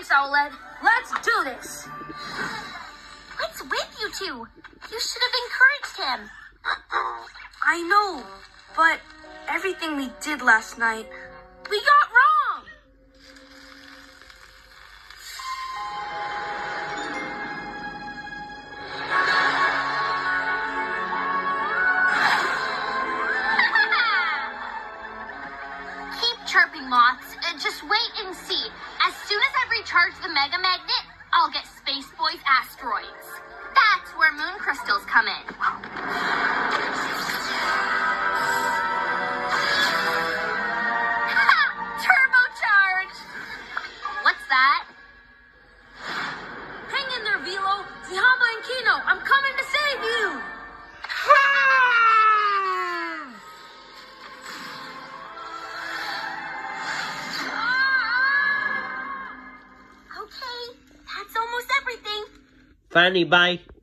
Thanks, Owlette. Let's do this. What's with you two? You should have encouraged him. I know, but everything we did last night, we got wrong. Keep chirping, moths. Just wait and see. As soon as I recharge the Mega Magnet, I'll get Space Boy's asteroids. That's where moon crystals come in. Turbocharge! What's that? Hang in there, Velo. Zihama and Kino, I'm coming to save you. Okay, that's almost everything. Fanny, bye.